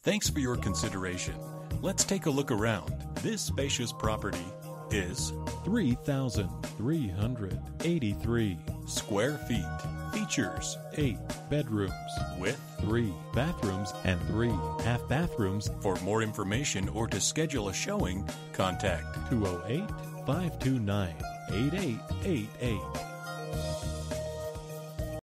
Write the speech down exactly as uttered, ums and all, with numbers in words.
Thanks for your consideration. Let's take a look around. This spacious property is three thousand three hundred eighty-three square feet. Features eight bedrooms with three bathrooms and three half bathrooms. For more information or to schedule a showing, contact two oh eight, five two nine, eight eight eight eight.